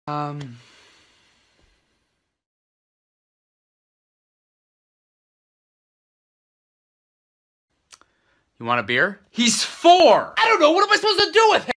You want a beer? He's 4! I don't know. What am I supposed to do with him?